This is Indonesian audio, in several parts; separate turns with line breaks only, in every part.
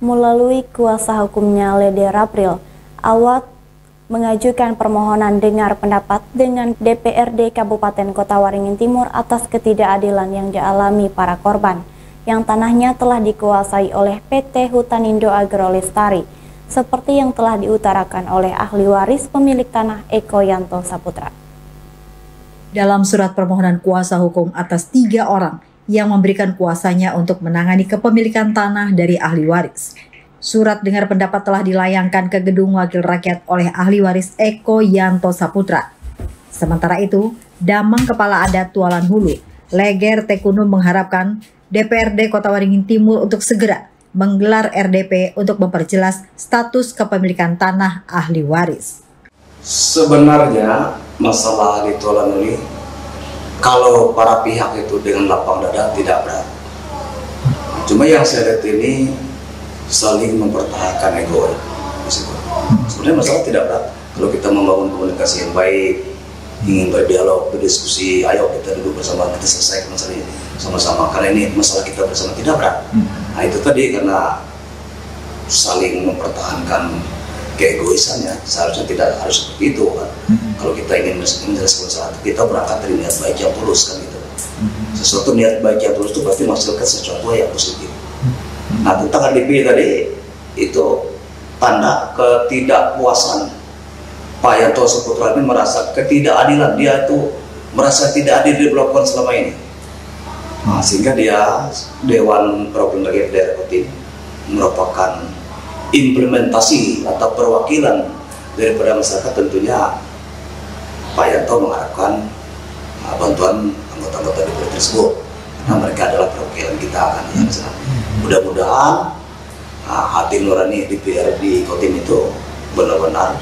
Melalui kuasa hukumnya Lede Rapril, Awad mengajukan permohonan dengar pendapat dengan DPRD Kabupaten Kota Waringin Timur atas ketidakadilan yang dialami para korban yang tanahnya telah dikuasai oleh PT Hutanindo Agrolestari, seperti yang telah diutarakan oleh ahli waris pemilik tanah Eko Yanto Saputra.
Dalam surat permohonan kuasa hukum atas 3 orang yang memberikan kuasanya untuk menangani kepemilikan tanah dari ahli waris, surat dengar pendapat telah dilayangkan ke Gedung Wakil Rakyat oleh ahli waris Eko Yanto Saputra. Sementara itu, Damang Kepala Adat Tualan Hulu, Leger Tekuno mengharapkan DPRD Kota Waringin Timur untuk segera menggelar RDP untuk memperjelas status kepemilikan tanah ahli waris.
Sebenarnya masalah di Tualan ini, kalau para pihak itu dengan lapang dada tidak berat. Cuma yang saya lihat ini saling mempertahankan ego. Sebenarnya masalah tidak berat. Kalau kita membangun komunikasi yang baik, ingin berdialog, berdiskusi, ayo kita duduk bersama, kita selesaikan masalah ini sama-sama. Karena ini masalah kita bersama, tidak berat. Nah itu tadi karena saling mempertahankan keegoisannya, seharusnya tidak harus seperti itu kan. Kalau kita ingin menjelaskan masalah, kita berangkat dari niat baik yang tulus kan gitu. Sesuatu niat baik yang tulus itu pasti menghasilkan sesuatu yang positif. Nah tentang RDP tadi itu tanda ketidakpuasan Pak Yanto Saputra ini, merasa ketidakadilan, dia itu merasa tidak adil dilakukan selama ini. Nah, sehingga dia Dewan Perwakilan Rakyat Daerah Kotim merupakan implementasi atau perwakilan daripada masyarakat. Tentunya Pak Yanto mengharapkan bantuan anggota-anggota DPR tersebut karena mereka adalah perwakilan kita kan. Mudah-mudahan hati nurani DPRD Kotim itu benar-benar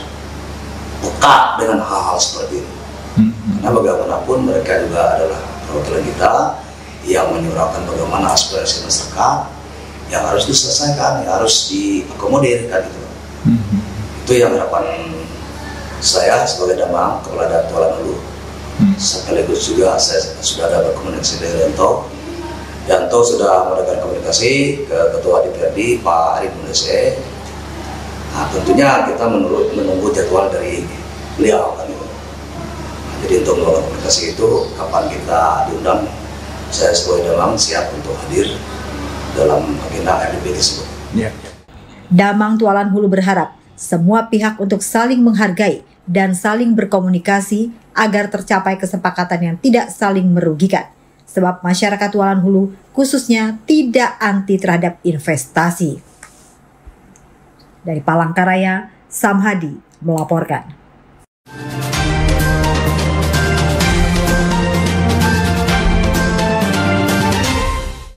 peka dengan hal-hal seperti ini. Karena bagaimanapun mereka juga adalah perwakilan kita yang menyuarakan bagaimana aspirasi masyarakat yang harus diselesaikan, yang harus diakomodir kan gitu. Itu yang harapan saya sebagai Damang Kepala Adat Tualan Hulu. Sekaligus juga saya sudah ada berkomunikasi dengan Yanto sudah melakukan komunikasi ke Ketua DPRD Pak Arif Munese. Nah, tentunya kita menunggu jadwal dari beliau kan gitu. Nah, jadi untuk melakukan komunikasi itu kapan kita diundang, saya sebagai Damang siap untuk hadir dalam agenda RDP tersebut.
Damang Tualan Hulu berharap semua pihak untuk saling menghargai dan saling berkomunikasi agar tercapai kesepakatan yang tidak saling merugikan. Sebab masyarakat Tualan Hulu khususnya tidak anti terhadap investasi. Dari Palangkaraya, Samhadi melaporkan.